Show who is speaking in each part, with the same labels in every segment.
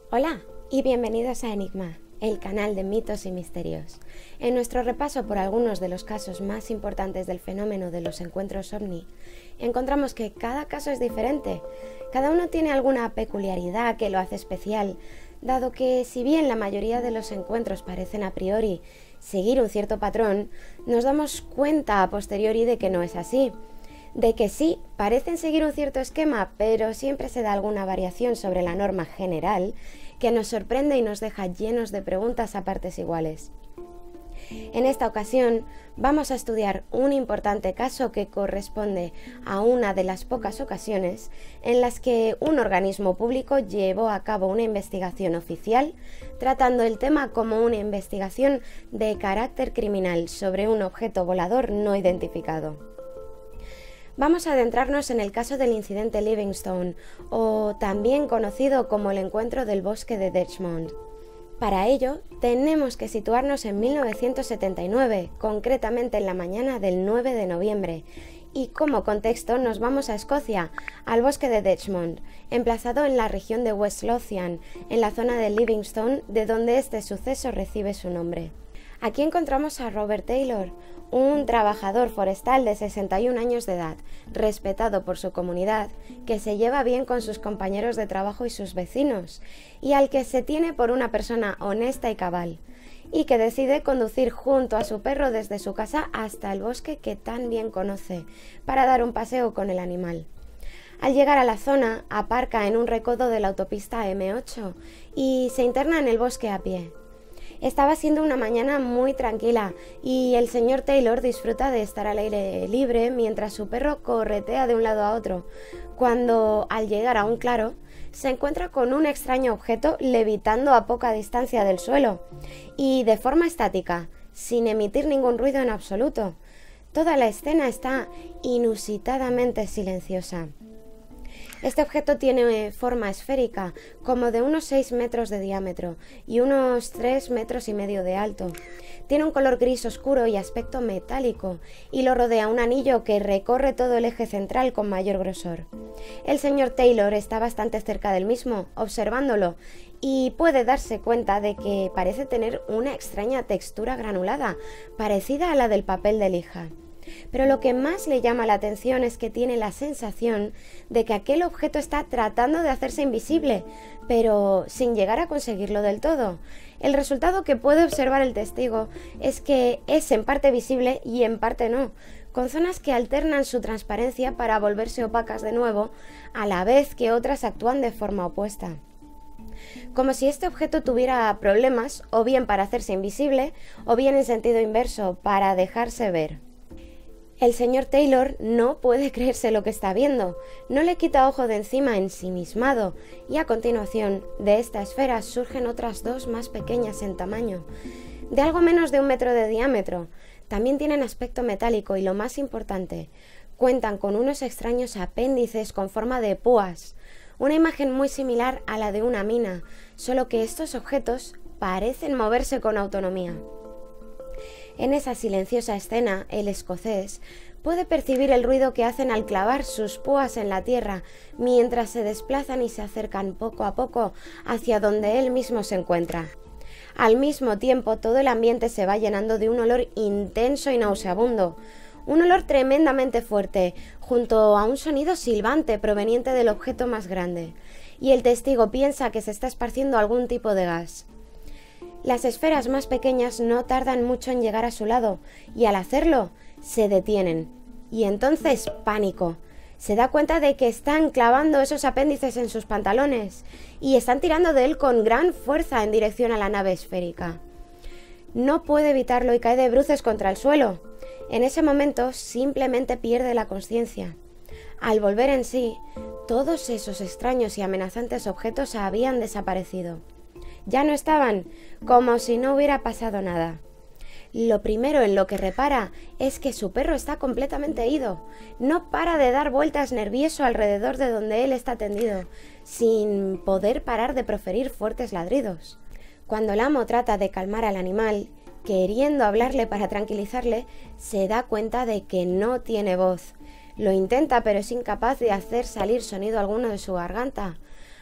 Speaker 1: Hola y bienvenidos a Enigma, el canal de mitos y misterios. En nuestro repaso por algunos de los casos más importantes del fenómeno de los encuentros ovni, encontramos que cada caso es diferente. Cada uno tiene alguna peculiaridad que lo hace especial, dado que si bien la mayoría de los encuentros parecen a priori seguir un cierto patrón, nos damos cuenta a posteriori de que no es así. De que sí, parecen seguir un cierto esquema, pero siempre se da alguna variación sobre la norma general que nos sorprende y nos deja llenos de preguntas a partes iguales. En esta ocasión vamos a estudiar un importante caso que corresponde a una de las pocas ocasiones en las que un organismo público llevó a cabo una investigación oficial tratando el tema como una investigación de carácter criminal sobre un objeto volador no identificado. Vamos a adentrarnos en el caso del incidente Livingstone, o también conocido como el encuentro del bosque de Dechmond. Para ello, tenemos que situarnos en 1979, concretamente en la mañana del 9 de noviembre, y como contexto nos vamos a Escocia, al bosque de Dechmond, emplazado en la región de West Lothian, en la zona de Livingstone, de donde este suceso recibe su nombre. Aquí encontramos a Robert Taylor, un trabajador forestal de 61 años de edad, respetado por su comunidad, que se lleva bien con sus compañeros de trabajo y sus vecinos, y al que se tiene por una persona honesta y cabal, y que decide conducir junto a su perro desde su casa hasta el bosque que tan bien conoce, para dar un paseo con el animal. Al llegar a la zona, aparca en un recodo de la autopista M8 y se interna en el bosque a pie. Estaba siendo una mañana muy tranquila y el señor Taylor disfruta de estar al aire libre mientras su perro corretea de un lado a otro, cuando, al llegar a un claro, se encuentra con un extraño objeto levitando a poca distancia del suelo y de forma estática, sin emitir ningún ruido en absoluto. Toda la escena está inusitadamente silenciosa. Este objeto tiene forma esférica, como de unos 6 metros de diámetro y unos 3,5 metros de alto. Tiene un color gris oscuro y aspecto metálico, y lo rodea un anillo que recorre todo el eje central con mayor grosor. El señor Taylor está bastante cerca del mismo, observándolo, y puede darse cuenta de que parece tener una extraña textura granulada, parecida a la del papel de lija. Pero lo que más le llama la atención es que tiene la sensación de que aquel objeto está tratando de hacerse invisible, pero sin llegar a conseguirlo del todo. El resultado que puede observar el testigo es que es en parte visible y en parte no, con zonas que alternan su transparencia para volverse opacas de nuevo, a la vez que otras actúan de forma opuesta. Como si este objeto tuviera problemas, o bien para hacerse invisible, o bien en sentido inverso, para dejarse ver. El señor Taylor no puede creerse lo que está viendo, no le quita ojo de encima ensimismado, y a continuación de esta esfera surgen otras dos más pequeñas en tamaño, de algo menos de 1 metro de diámetro. También tienen aspecto metálico y, lo más importante, cuentan con unos extraños apéndices con forma de púas, una imagen muy similar a la de una mina, solo que estos objetos parecen moverse con autonomía. En esa silenciosa escena, el escocés puede percibir el ruido que hacen al clavar sus púas en la tierra mientras se desplazan y se acercan poco a poco hacia donde él mismo se encuentra. Al mismo tiempo, todo el ambiente se va llenando de un olor intenso y nauseabundo, un olor tremendamente fuerte, junto a un sonido silbante proveniente del objeto más grande, y el testigo piensa que se está esparciendo algún tipo de gas. Las esferas más pequeñas no tardan mucho en llegar a su lado, y al hacerlo, se detienen. Y entonces, pánico. Se da cuenta de que están clavando esos apéndices en sus pantalones, y están tirando de él con gran fuerza en dirección a la nave esférica. No puede evitarlo y cae de bruces contra el suelo. En ese momento, simplemente pierde la conciencia. Al volver en sí, todos esos extraños y amenazantes objetos habían desaparecido. Ya no estaban, como si no hubiera pasado nada. Lo primero en lo que repara es que su perro está completamente ido. No para de dar vueltas nervioso alrededor de donde él está tendido, sin poder parar de proferir fuertes ladridos. Cuando el amo trata de calmar al animal, queriendo hablarle para tranquilizarle, se da cuenta de que no tiene voz. Lo intenta, pero es incapaz de hacer salir sonido alguno de su garganta.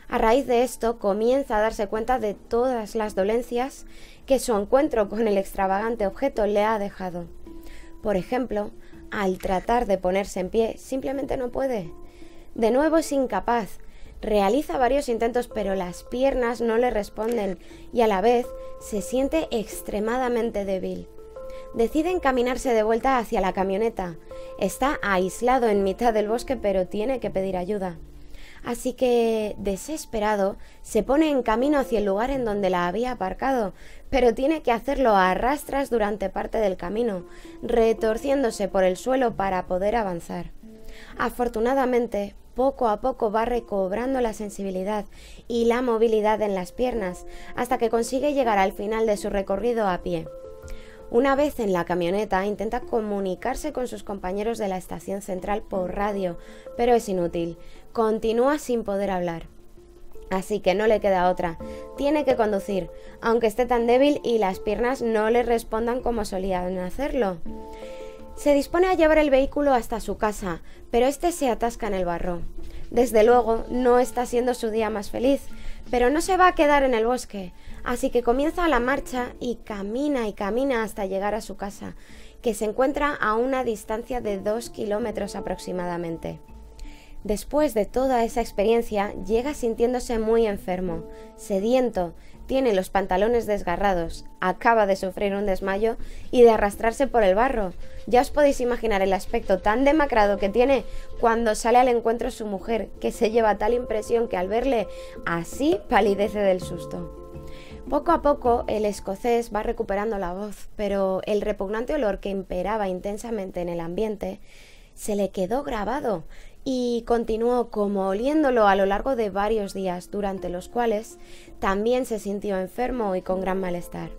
Speaker 1: A raíz de esto comienza a darse cuenta de todas las dolencias que su encuentro con el extravagante objeto le ha dejado. Por ejemplo, al tratar de ponerse en pie, simplemente no puede. De nuevo es incapaz. Realiza varios intentos, pero las piernas no le responden y a la vez se siente extremadamente débil. Decide encaminarse de vuelta hacia la camioneta. Está aislado en mitad del bosque, pero tiene que pedir ayuda. Así que, desesperado, se pone en camino hacia el lugar en donde la había aparcado, pero tiene que hacerlo a rastras durante parte del camino, retorciéndose por el suelo para poder avanzar. Afortunadamente, poco a poco va recobrando la sensibilidad y la movilidad en las piernas, hasta que consigue llegar al final de su recorrido a pie. Una vez en la camioneta, intenta comunicarse con sus compañeros de la estación central por radio, pero es inútil. Continúa sin poder hablar. Así que no le queda otra. Tiene que conducir, aunque esté tan débil y las piernas no le respondan como solían hacerlo. Se dispone a llevar el vehículo hasta su casa, pero este se atasca en el barro. Desde luego, no está siendo su día más feliz, pero no se va a quedar en el bosque, así que comienza la marcha y camina hasta llegar a su casa, que se encuentra a una distancia de 2 kilómetros aproximadamente. Después de toda esa experiencia, llega sintiéndose muy enfermo, sediento, tiene los pantalones desgarrados, acaba de sufrir un desmayo y de arrastrarse por el barro. Ya os podéis imaginar el aspecto tan demacrado que tiene cuando sale al encuentro su mujer, que se lleva tal impresión que al verle así palidece del susto. Poco a poco el escocés va recuperando la voz, pero el repugnante olor que imperaba intensamente en el ambiente se le quedó grabado y continuó como oliéndolo a lo largo de varios días, durante los cuales también se sintió enfermo y con gran malestar.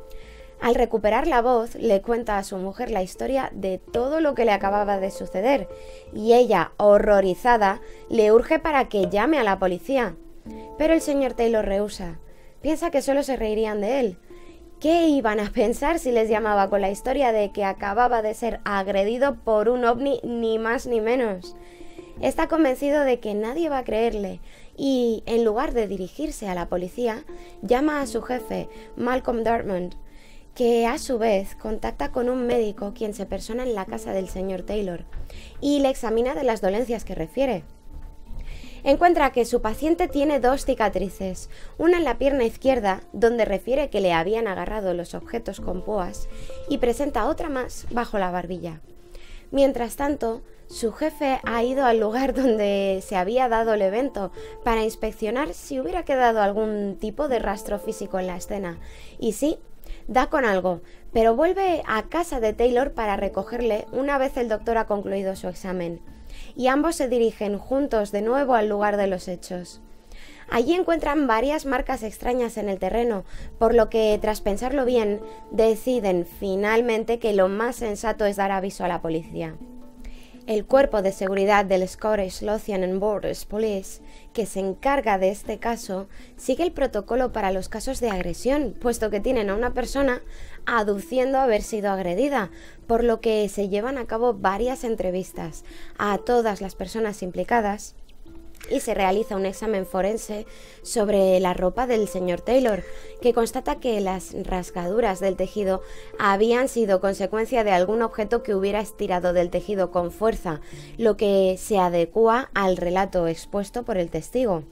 Speaker 1: Al recuperar la voz, le cuenta a su mujer la historia de todo lo que le acababa de suceder, y ella, horrorizada, le urge para que llame a la policía. Pero el señor Taylor rehúsa. Piensa que solo se reirían de él. ¿Qué iban a pensar si les llamaba con la historia de que acababa de ser agredido por un ovni, ni más ni menos? Está convencido de que nadie va a creerle y, en lugar de dirigirse a la policía, llama a su jefe, Malcolm Dartmouth, que a su vez contacta con un médico quien se persona en la casa del señor Taylor y le examina de las dolencias que refiere. Encuentra que su paciente tiene 2 cicatrices, una en la pierna izquierda, donde refiere que le habían agarrado los objetos con púas, y presenta otra más bajo la barbilla. Mientras tanto, su jefe ha ido al lugar donde se había dado el evento para inspeccionar si hubiera quedado algún tipo de rastro físico en la escena. Y sí, da con algo, pero vuelve a casa de Taylor para recogerle una vez el doctor ha concluido su examen. Y ambos se dirigen juntos de nuevo al lugar de los hechos. Allí encuentran varias marcas extrañas en el terreno, por lo que, tras pensarlo bien, deciden finalmente que lo más sensato es dar aviso a la policía. El cuerpo de seguridad del Scottish Lothian and Borders Police, que se encarga de este caso, sigue el protocolo para los casos de agresión, puesto que tienen a una persona aduciendo haber sido agredida, por lo que se llevan a cabo varias entrevistas a todas las personas implicadas y se realiza un examen forense sobre la ropa del señor Taylor, que constata que las rasgaduras del tejido habían sido consecuencia de algún objeto que hubiera estirado del tejido con fuerza, lo que se adecúa al relato expuesto por el testigo.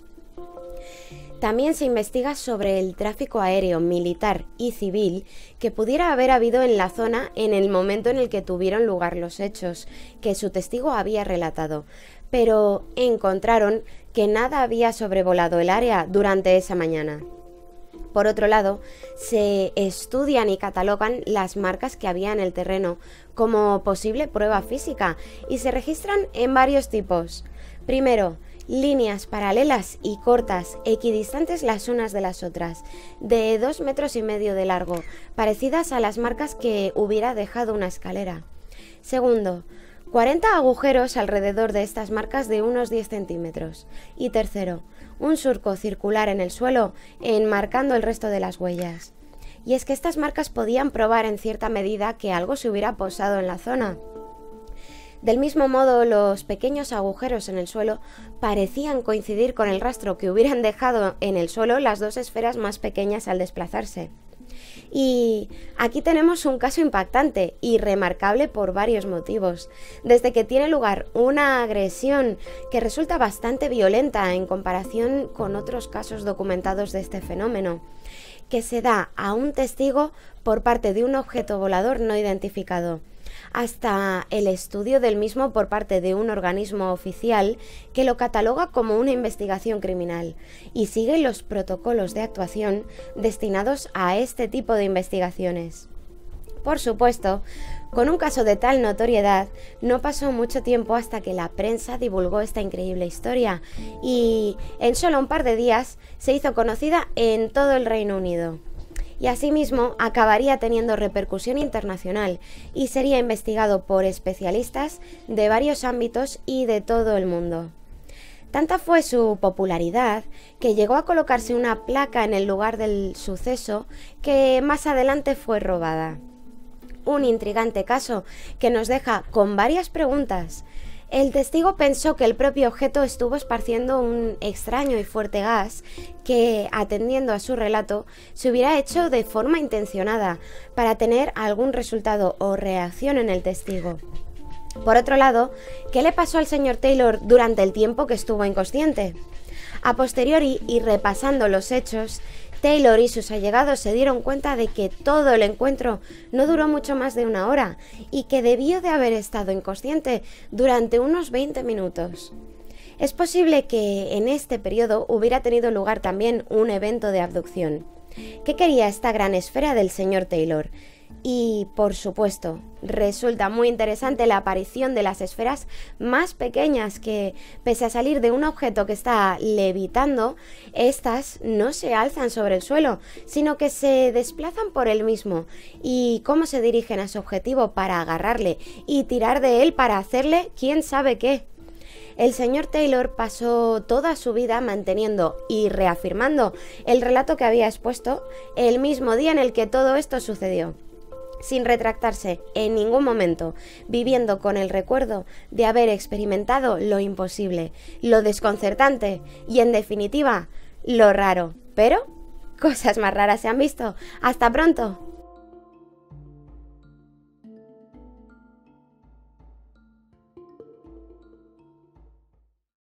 Speaker 1: También se investiga sobre el tráfico aéreo, militar y civil que pudiera haber habido en la zona en el momento en el que tuvieron lugar los hechos, que su testigo había relatado, pero encontraron que nada había sobrevolado el área durante esa mañana. Por otro lado, se estudian y catalogan las marcas que había en el terreno como posible prueba física y se registran en varios tipos. Primero, líneas paralelas y cortas, equidistantes las unas de las otras, de 2,5 metros de largo, parecidas a las marcas que hubiera dejado una escalera. Segundo, 40 agujeros alrededor de estas marcas de unos 10 centímetros. Y tercero, un surco circular en el suelo enmarcando el resto de las huellas. Y es que estas marcas podían probar en cierta medida que algo se hubiera posado en la zona. Del mismo modo, los pequeños agujeros en el suelo parecían coincidir con el rastro que hubieran dejado en el suelo las dos esferas más pequeñas al desplazarse. Y aquí tenemos un caso impactante y remarcable por varios motivos, desde que tiene lugar una agresión que resulta bastante violenta en comparación con otros casos documentados de este fenómeno, que se da a un testigo por parte de un objeto volador no identificado, hasta el estudio del mismo por parte de un organismo oficial que lo cataloga como una investigación criminal y sigue los protocolos de actuación destinados a este tipo de investigaciones. Por supuesto, con un caso de tal notoriedad, no pasó mucho tiempo hasta que la prensa divulgó esta increíble historia y en solo un par de días se hizo conocida en todo el Reino Unido. Y asimismo acabaría teniendo repercusión internacional y sería investigado por especialistas de varios ámbitos y de todo el mundo. Tanta fue su popularidad que llegó a colocarse una placa en el lugar del suceso que más adelante fue robada. Un intrigante caso que nos deja con varias preguntas. El testigo pensó que el propio objeto estuvo esparciendo un extraño y fuerte gas que, atendiendo a su relato, se hubiera hecho de forma intencionada para tener algún resultado o reacción en el testigo. Por otro lado, ¿qué le pasó al señor Taylor durante el tiempo que estuvo inconsciente? A posteriori, y repasando los hechos, Taylor y sus allegados se dieron cuenta de que todo el encuentro no duró mucho más de una hora y que debió de haber estado inconsciente durante unos 20 minutos. Es posible que en este periodo hubiera tenido lugar también un evento de abducción. ¿Qué quería esta gran esfera del señor Taylor? Y, por supuesto, resulta muy interesante la aparición de las esferas más pequeñas que, pese a salir de un objeto que está levitando, estas no se alzan sobre el suelo, sino que se desplazan por él mismo. Y cómo se dirigen a su objetivo para agarrarle y tirar de él para hacerle quién sabe qué. El señor Taylor pasó toda su vida manteniendo y reafirmando el relato que había expuesto el mismo día en el que todo esto sucedió, sin retractarse en ningún momento, viviendo con el recuerdo de haber experimentado lo imposible, lo desconcertante y, en definitiva, lo raro. Pero cosas más raras se han visto. ¡Hasta pronto!